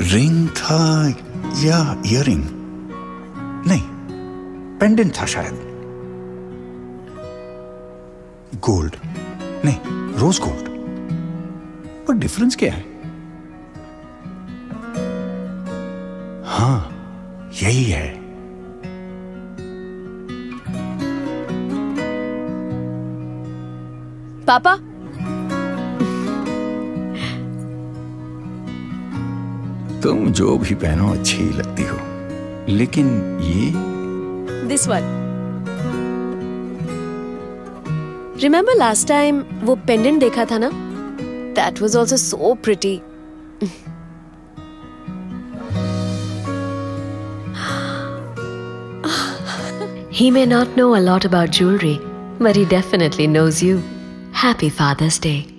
Ring था या earring? नहीं, पेंडेंट था शायद। गोल्ड नहीं, रोज गोल्ड। पर डिफरेंस क्या है? हाँ, यही है। पापा, तुम जो भी पहनो अच्छी लगती हो, लेकिन ये this one. Remember last time वो पेंडेंट देखा था ना? That was also so pretty. He may not know a lot about jewelry, but he definitely knows you. Happy Father's Day.